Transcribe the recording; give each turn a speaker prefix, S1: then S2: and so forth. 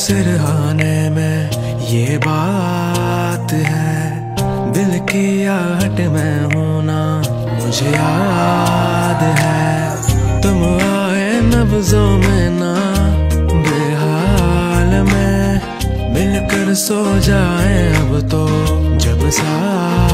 S1: सिरहाने में ये बात है, दिल की आहट में हूं ना मुझे याद है। तुम आए नब्जों में ना बेहाल में, मिलकर सो जाए अब तो जब सा